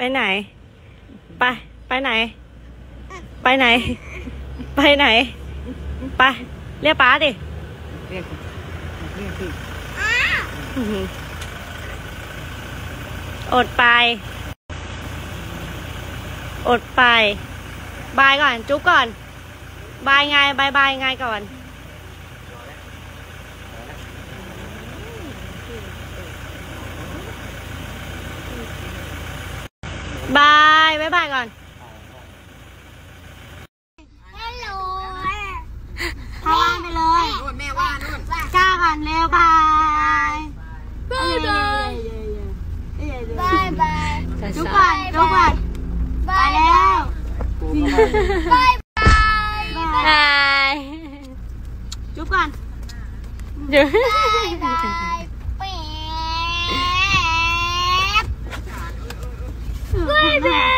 ไปไหนไปไหนไปไหนไปไหนไปเรียกป้าดิเรียกสิอดไปบายก่อนจุ๊บก่อนบายไงบายไงก่อนบายก่อนฮัลโหลพาไปเลยนู่นแม่ว่านู่นจ้าก่อนเร็วบายบายจุ๊บก่อนไปแล้วบายจุ๊บก่อนบายแป๊บ